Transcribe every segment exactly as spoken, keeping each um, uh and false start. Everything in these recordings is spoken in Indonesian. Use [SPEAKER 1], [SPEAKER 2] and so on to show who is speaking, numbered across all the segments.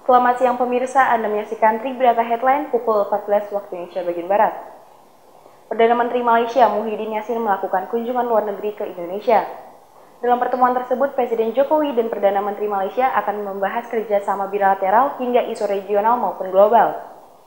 [SPEAKER 1] Selamat siang pemirsa, Anda menyaksikan Tribrata Headline pukul empat belas waktu Indonesia bagian Barat. Perdana Menteri Malaysia Muhyiddin Yassin melakukan kunjungan luar negeri ke Indonesia. Dalam pertemuan tersebut, Presiden Jokowi dan Perdana Menteri Malaysia akan membahas kerjasama bilateral hingga isu regional maupun global.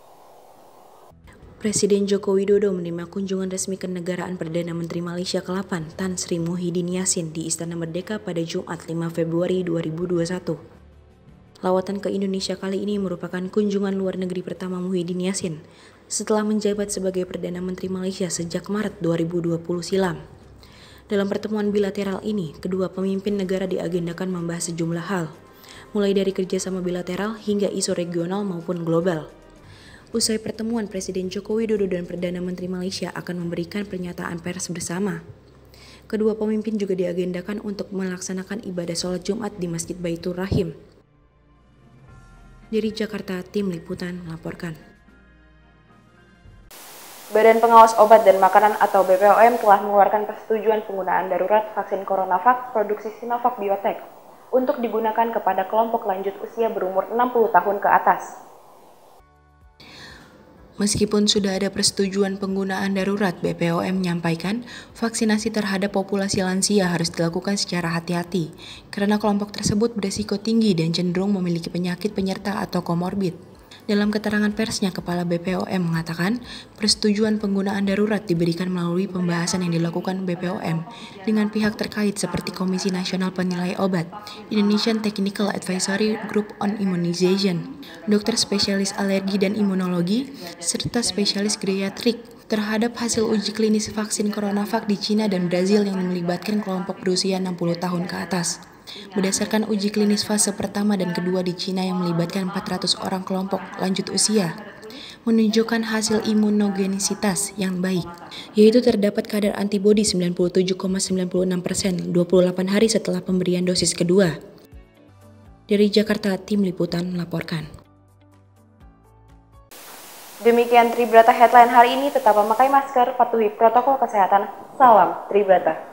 [SPEAKER 2] Presiden Joko Widodo menerima kunjungan resmi kenegaraan Perdana Menteri Malaysia ke delapan Tan Sri Muhyiddin Yassin di Istana Merdeka pada Jumat lima Februari dua ribu dua puluh satu. Lawatan ke Indonesia kali ini merupakan kunjungan luar negeri pertama Muhyiddin Yassin setelah menjabat sebagai Perdana Menteri Malaysia sejak Maret dua ribu dua puluh silam. Dalam pertemuan bilateral ini, kedua pemimpin negara diagendakan membahas sejumlah hal, mulai dari kerjasama bilateral hingga isu regional maupun global. Usai pertemuan, Presiden Joko Widodo dan Perdana Menteri Malaysia akan memberikan pernyataan pers bersama. Kedua pemimpin juga diagendakan untuk melaksanakan ibadah sholat Jumat di Masjid Baitur Rahim. Dari Jakarta, Tim Liputan melaporkan.
[SPEAKER 1] Badan Pengawas Obat dan Makanan atau B P O M telah mengeluarkan persetujuan penggunaan darurat vaksin CoronaVac produksi Sinovac Biotech untuk digunakan kepada kelompok lanjut usia berumur enam puluh tahun ke atas.
[SPEAKER 2] Meskipun sudah ada persetujuan penggunaan darurat, B P O M menyampaikan vaksinasi terhadap populasi lansia harus dilakukan secara hati-hati karena kelompok tersebut berisiko tinggi dan cenderung memiliki penyakit penyerta atau komorbid. Dalam keterangan persnya, Kepala B P O M mengatakan persetujuan penggunaan darurat diberikan melalui pembahasan yang dilakukan B P O M dengan pihak terkait seperti Komisi Nasional Penilai Obat, Indonesian Technical Advisory Group on Immunization, dokter spesialis alergi dan imunologi, serta spesialis geriatrik terhadap hasil uji klinis vaksin CoronaVac di Cina dan Brazil yang melibatkan kelompok berusia enam puluh tahun ke atas. Berdasarkan uji klinis fase pertama dan kedua di Cina yang melibatkan empat ratus orang kelompok lanjut usia, menunjukkan hasil imunogenisitas yang baik, yaitu terdapat kadar antibodi sembilan puluh tujuh koma sembilan enam persen dua puluh delapan hari setelah pemberian dosis kedua. Dari Jakarta, Tim Liputan melaporkan.
[SPEAKER 1] Demikian Tribrata Headline hari ini, tetap memakai masker, patuhi protokol kesehatan. Salam Tribrata.